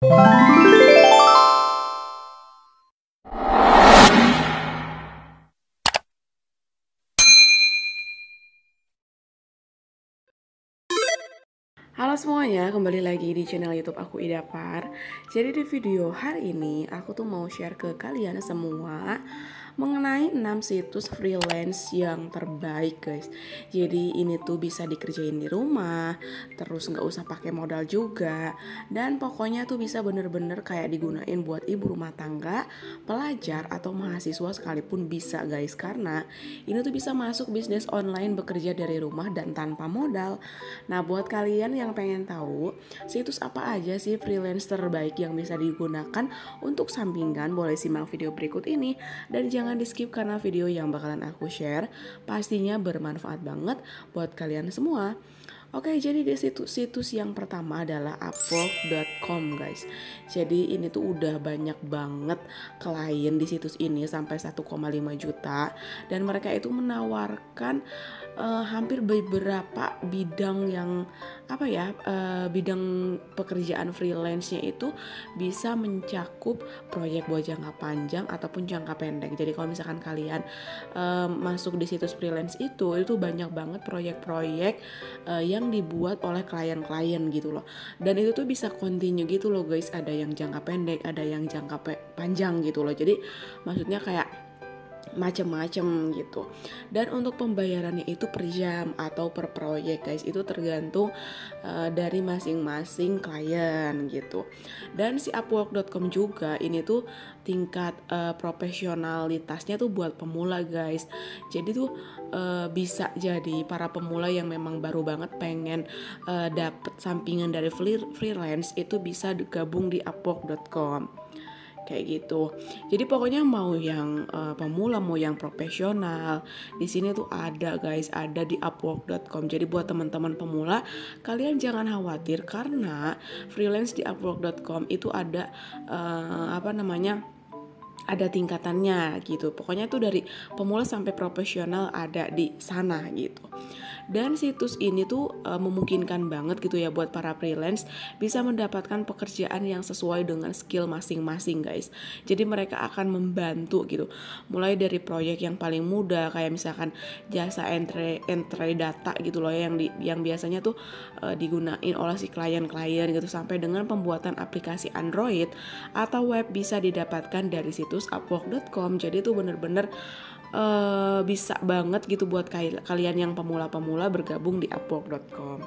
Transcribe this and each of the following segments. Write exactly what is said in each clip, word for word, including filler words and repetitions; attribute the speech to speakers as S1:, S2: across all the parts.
S1: Halo semuanya, kembali lagi di channel YouTube aku Idapar. Jadi di video hari ini aku tuh mau share ke kalian semua mengenai enam situs freelance yang terbaik, guys. Jadi ini tuh bisa dikerjain di rumah, terus nggak usah pakai modal juga, dan pokoknya tuh bisa bener-bener kayak digunain buat ibu rumah tangga, pelajar atau mahasiswa sekalipun bisa, guys. Karena ini tuh bisa masuk bisnis online bekerja dari rumah dan tanpa modal. Nah, buat kalian yang pengen tahu situs apa aja sih freelance terbaik yang bisa digunakan untuk sampingan, boleh simak video berikut ini dan jangan di skip karena video yang bakalan aku share pastinya bermanfaat banget buat kalian semua. Oke, jadi di situs-situs yang pertama adalah upwork dot com, guys. Jadi ini tuh udah banyak banget klien di situs ini sampai satu koma lima juta dan mereka itu menawarkan uh, hampir beberapa bidang yang apa ya uh, bidang pekerjaan freelance-nya itu bisa mencakup proyek buat jangka panjang ataupun jangka pendek. Jadi kalau misalkan kalian uh, masuk di situs freelance itu itu banyak banget proyek-proyek uh, yang yang dibuat oleh klien-klien gitu loh. Dan itu tuh bisa continue gitu loh, guys. Ada yang jangka pendek, ada yang jangka pe- panjang gitu loh. Jadi maksudnya kayak macem-macem gitu. Dan untuk pembayarannya itu per jam atau per proyek, guys. Itu tergantung uh, dari masing-masing klien gitu. Dan si upwork dot com juga ini tuh tingkat uh, profesionalitasnya tuh buat pemula, guys. Jadi tuh uh, bisa jadi para pemula yang memang baru banget pengen uh, dapet sampingan dari freelance itu bisa gabung di upwork dot com. Kayak gitu. Jadi pokoknya mau yang uh, pemula mau yang profesional, di sini tuh ada, guys, ada di upwork dot com. Jadi buat teman-teman pemula, kalian jangan khawatir karena freelance di upwork dot com itu ada uh, apa namanya? ada tingkatannya gitu. Pokoknya tuh dari pemula sampai profesional ada di sana gitu. Dan situs ini tuh e, memungkinkan banget gitu ya buat para freelance bisa mendapatkan pekerjaan yang sesuai dengan skill masing-masing, guys. Jadi mereka akan membantu gitu. Mulai dari proyek yang paling mudah kayak misalkan jasa entry entry data gitu loh yang di, yang biasanya tuh e, digunain oleh si klien-klien gitu sampai dengan pembuatan aplikasi Android atau web bisa didapatkan dari situs upwork dot com. Jadi tuh bener-bener uh, bisa banget gitu buat kalian yang pemula-pemula bergabung di upwork dot com.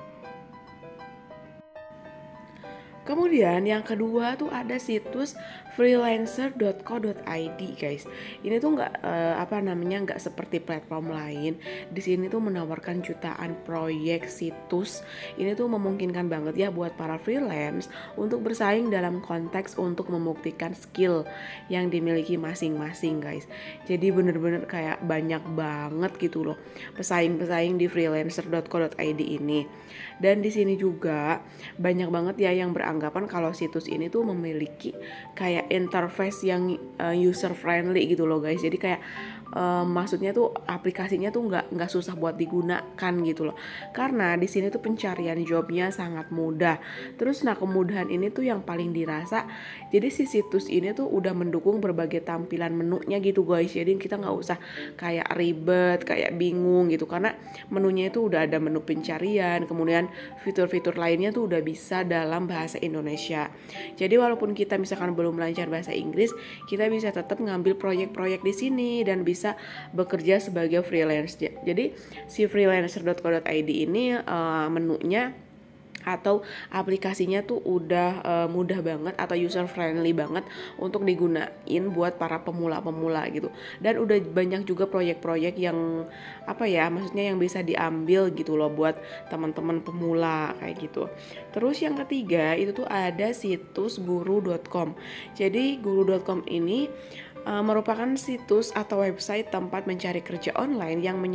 S1: Kemudian yang kedua tuh ada situs freelancer dot co dot i d, guys. Ini tuh nggak uh, apa namanya nggak seperti platform lain. Di sini tuh menawarkan jutaan proyek situs. Ini tuh memungkinkan banget ya buat para freelance untuk bersaing dalam konteks untuk membuktikan skill yang dimiliki masing-masing, guys. Jadi bener-bener kayak banyak banget gitu loh pesaing-pesaing di freelancer dot co dot i d ini. Dan di sini juga banyak banget ya yang beranggapan kalau situs ini tuh memiliki kayak interface yang uh, user friendly gitu loh, guys. Jadi kayak uh, maksudnya tuh aplikasinya tuh nggak nggak susah buat digunakan gitu loh. Karena di sini tuh pencarian jobnya sangat mudah. Terus nah kemudahan ini tuh yang paling dirasa. Jadi si situs ini tuh udah mendukung berbagai tampilan menunya gitu, guys. Jadi kita nggak usah kayak ribet, kayak bingung gitu. Karena menunya itu udah ada menu pencarian, kemudian fitur-fitur lainnya tuh udah bisa dalam bahasa Indonesia. Jadi walaupun kita misalkan belum lancar bahasa Inggris, kita bisa tetap ngambil proyek-proyek di sini dan bisa bekerja sebagai freelance. Jadi si freelancer dot co dot i d ini uh, menunya atau aplikasinya tuh udah uh, mudah banget atau user friendly banget untuk digunain buat para pemula-pemula gitu. Dan udah banyak juga proyek-proyek yang apa ya, maksudnya yang bisa diambil gitu loh buat teman-teman pemula kayak gitu. Terus yang ketiga itu tuh ada situs guru dot com. Jadi guru dot com ini Uh, merupakan situs atau website tempat mencari kerja online yang menyedi-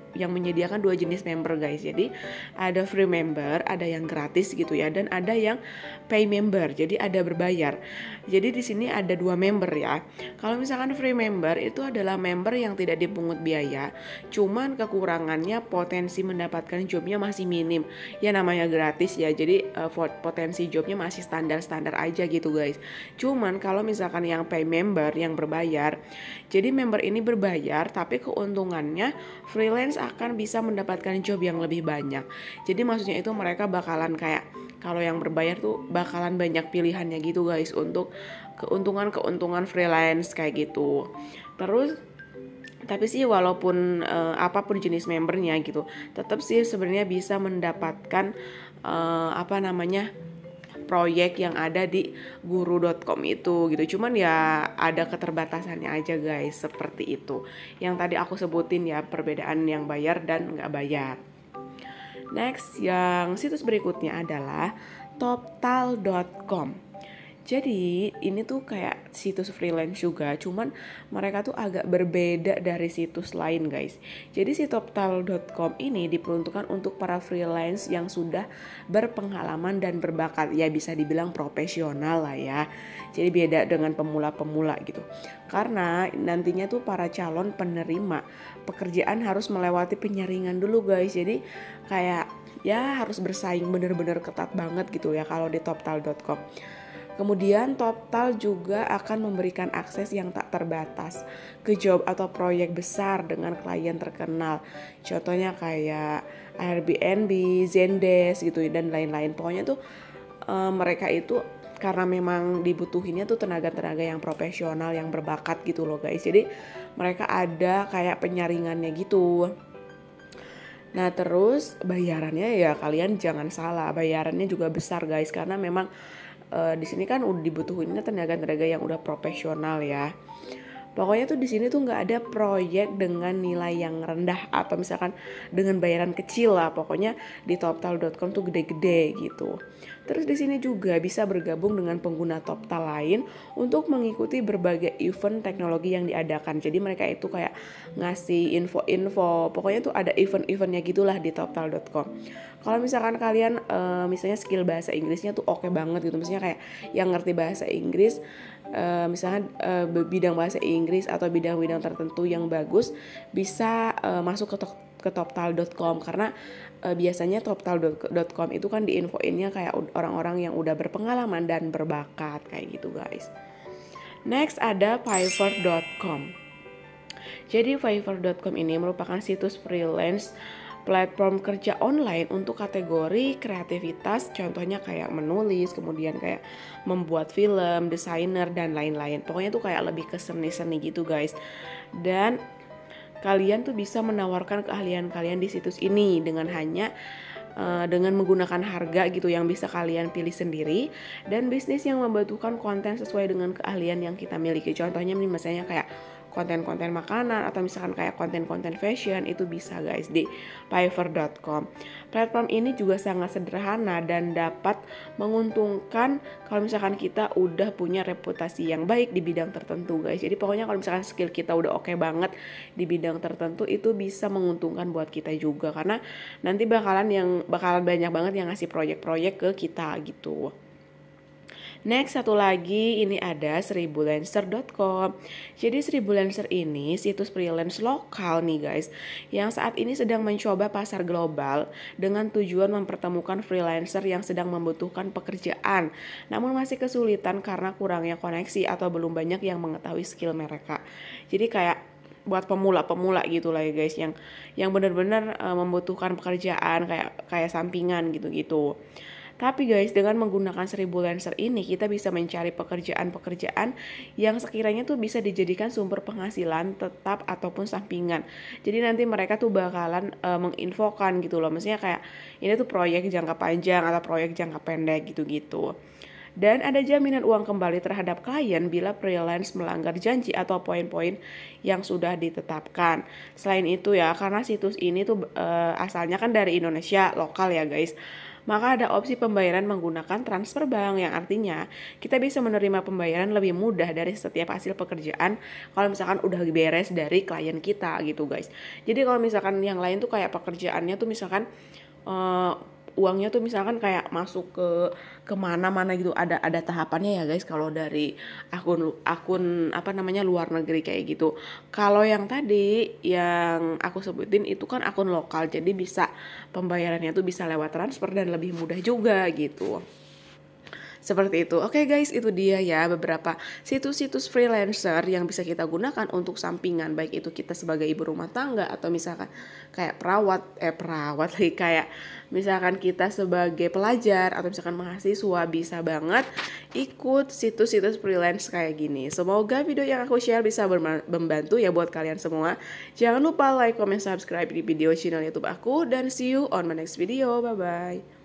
S1: yang menyediakan dua jenis member guys. Jadi ada free member, ada yang gratis gitu ya, dan ada yang pay member. Jadi ada berbayar. Jadi di sini ada dua member ya. Kalau misalkan free member itu adalah member yang tidak dipungut biaya, cuman kekurangannya potensi mendapatkan jobnya masih minim. Ya namanya gratis ya, jadi uh, potensi jobnya masih standar-standar aja gitu guys. Cuman kalau misalkan yang pay member yang berbayar, jadi member ini berbayar tapi keuntungannya freelance akan bisa mendapatkan job yang lebih banyak. Jadi maksudnya itu mereka bakalan kayak, kalau yang berbayar tuh bakalan banyak pilihannya gitu guys untuk keuntungan-keuntungan freelance kayak gitu. Terus tapi sih walaupun uh, apapun jenis membernya gitu, tetap sih sebenarnya bisa mendapatkan uh, apa namanya proyek yang ada di guru dot com itu gitu. Cuman ya ada keterbatasannya aja guys, seperti itu. Yang tadi aku sebutin ya, perbedaan yang bayar dan nggak bayar. Next, yang situs berikutnya adalah toptal dot com. Jadi ini tuh kayak situs freelance juga, cuman mereka tuh agak berbeda dari situs lain guys. Jadi si toptal dot com ini diperuntukkan untuk para freelance yang sudah berpengalaman dan berbakat, ya bisa dibilang profesional lah ya. Jadi beda dengan pemula-pemula gitu. Karena nantinya tuh para calon penerima pekerjaan harus melewati penyaringan dulu guys. Jadi kayak ya harus bersaing bener-bener ketat banget gitu ya kalau di toptal dot com. Kemudian Toptal juga akan memberikan akses yang tak terbatas ke job atau proyek besar dengan klien terkenal. Contohnya kayak Airbnb, Zendesk gitu dan lain-lain. Pokoknya tuh e, mereka itu karena memang dibutuhinnya tuh tenaga-tenaga yang profesional, yang berbakat gitu loh guys. Jadi mereka ada kayak penyaringannya gitu. Nah terus bayarannya ya kalian jangan salah, bayarannya juga besar guys, karena memang Uh, di sini kan udah dibutuhinnya tenaga-tenaga yang udah profesional ya. Pokoknya tuh di sini tuh nggak ada proyek dengan nilai yang rendah atau misalkan dengan bayaran kecil lah. Pokoknya di toptal dot com tuh gede-gede gitu. Terus di sini juga bisa bergabung dengan pengguna Toptal lain untuk mengikuti berbagai event teknologi yang diadakan. Jadi mereka itu kayak ngasih info-info. Pokoknya tuh ada event-eventnya gitulah di toptal dot com. Kalau misalkan kalian uh, misalnya skill bahasa Inggrisnya tuh oke banget gitu. Misalnya kayak yang ngerti bahasa Inggris, uh, misalnya uh, bidang bahasa Inggris atau bidang-bidang tertentu yang bagus, bisa uh, masuk ke to- ke toptal dot com karena uh, biasanya toptal dot com itu kan diinfoinnya kayak orang-orang yang udah berpengalaman dan berbakat kayak gitu guys. Next ada fiverr dot com. Jadi fiverr dot com ini merupakan situs freelance platform kerja online untuk kategori kreativitas, contohnya kayak menulis, kemudian kayak membuat film, desainer dan lain-lain. Pokoknya tuh kayak lebih ke seni-seni gitu guys. Dan kalian tuh bisa menawarkan keahlian kalian di situs ini dengan hanya uh, dengan menggunakan harga gitu yang bisa kalian pilih sendiri, dan bisnis yang membutuhkan konten sesuai dengan keahlian yang kita miliki. Contohnya nih misalnya kayak konten-konten makanan atau misalkan kayak konten-konten fashion, itu bisa guys di fiverr dot com. Platform ini juga sangat sederhana dan dapat menguntungkan kalau misalkan kita udah punya reputasi yang baik di bidang tertentu guys. Jadi pokoknya kalau misalkan skill kita udah oke banget di bidang tertentu, itu bisa menguntungkan buat kita juga karena nanti bakalan yang bakalan banyak banget yang ngasih proyek-proyek ke kita gitu. Next satu lagi ini ada seribulancer dot com. Jadi Seribulancer ini situs freelance lokal nih guys, yang saat ini sedang mencoba pasar global dengan tujuan mempertemukan freelancer yang sedang membutuhkan pekerjaan, namun masih kesulitan karena kurangnya koneksi atau belum banyak yang mengetahui skill mereka. Jadi kayak buat pemula-pemula gitu lah ya guys, yang yang benar-benar uh, membutuhkan pekerjaan kayak kayak sampingan gitu-gitu. Tapi guys, dengan menggunakan Seribulancer ini kita bisa mencari pekerjaan-pekerjaan yang sekiranya tuh bisa dijadikan sumber penghasilan tetap ataupun sampingan. Jadi nanti mereka tuh bakalan uh, menginfokan gitu loh. Maksudnya kayak ini tuh proyek jangka panjang atau proyek jangka pendek gitu-gitu. Dan ada jaminan uang kembali terhadap klien bila freelance melanggar janji atau poin-poin yang sudah ditetapkan. Selain itu ya, karena situs ini tuh uh, asalnya kan dari Indonesia lokal ya guys, maka ada opsi pembayaran menggunakan transfer bank, yang artinya kita bisa menerima pembayaran lebih mudah dari setiap hasil pekerjaan kalau misalkan udah beres dari klien kita gitu guys. Jadi kalau misalkan yang lain tuh kayak pekerjaannya tuh misalkan uh, uangnya tuh misalkan kayak masuk ke kemana-mana gitu, ada ada tahapannya ya guys. Kalau dari akun akun apa namanya luar negeri kayak gitu. Kalau yang tadi yang aku sebutin itu kan akun lokal, jadi bisa pembayarannya tuh bisa lewat transfer dan lebih mudah juga gitu. Seperti itu. Oke guys, itu dia ya beberapa situs-situs freelancer yang bisa kita gunakan untuk sampingan, baik itu kita sebagai ibu rumah tangga atau misalkan kayak perawat eh perawat lagi kayak misalkan kita sebagai pelajar atau misalkan mahasiswa, bisa banget ikut situs-situs freelance kayak gini. Semoga video yang aku share bisa membantu ya buat kalian semua. Jangan lupa like, comment, subscribe di video channel YouTube aku, dan see you on my next video. Bye bye.